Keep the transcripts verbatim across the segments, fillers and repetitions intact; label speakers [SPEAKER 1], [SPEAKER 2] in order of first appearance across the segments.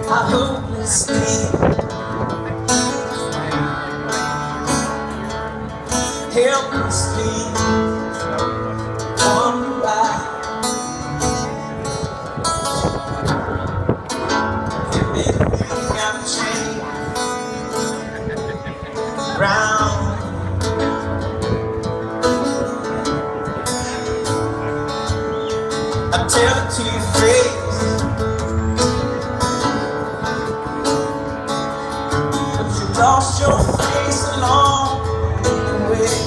[SPEAKER 1] I hopelessly, helplessly wonder why everything I've changed round. I tell it to your face, but you lost your face along the way.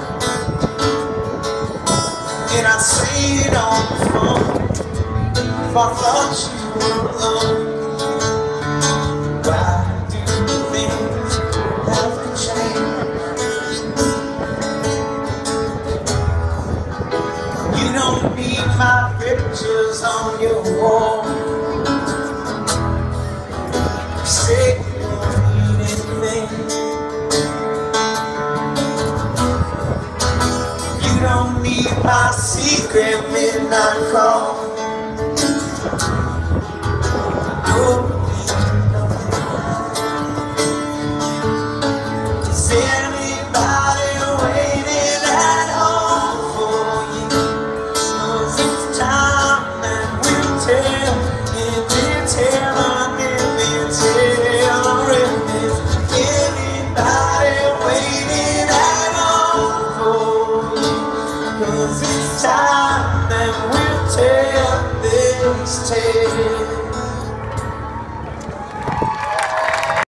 [SPEAKER 1] And I say it on the phone, if I thought you were alone. Why do things have to change? You don't need my pictures on your wall. You say you don't need anything. You don't need my secret midnight call.